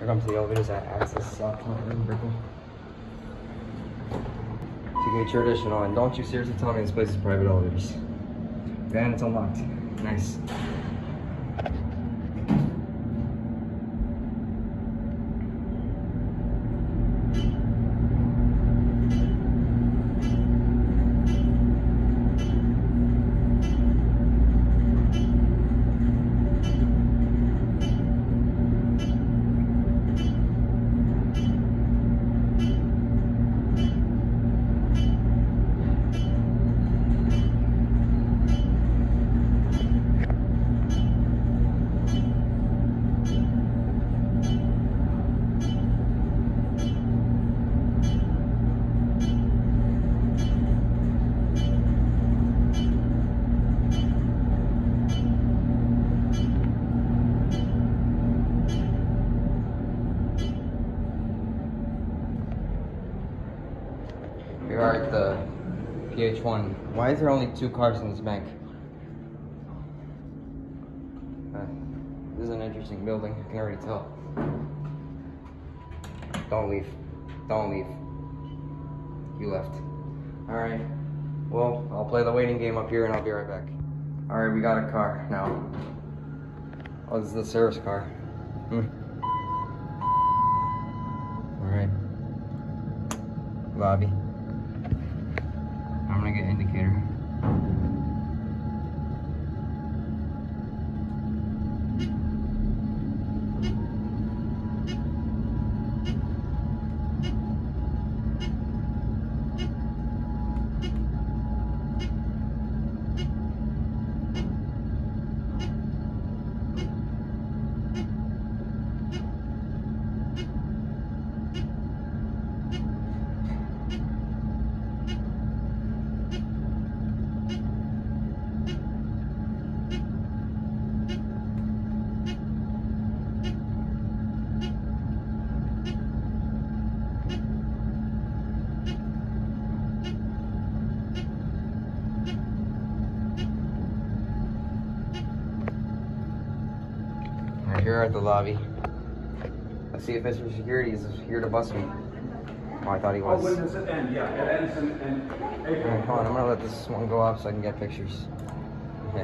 Here comes the elevators at Access in Brickell. TK Traditional, and don't you seriously tell me this place is private elevators. And it's unlocked. Nice. We are at the PH1. Why is there only 2 cars in this bank? This is an interesting building, I can already tell. Don't leave. Don't leave. You left. Alright. Well, I'll play the waiting game up here and I'll be right back. Alright, we got a car now. Oh, this is the service car. Alright. Lobby. I'm gonna get indicator. Here at the lobby. Let's see if Mr. Security is here to bust me. Oh, I thought he was. Oh, when does it end? Yeah, it ends in April. Alright, come on, I'm gonna let this one go off so I can get pictures. Okay.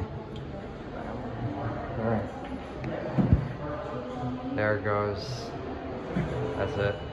Alright. There it goes. That's it.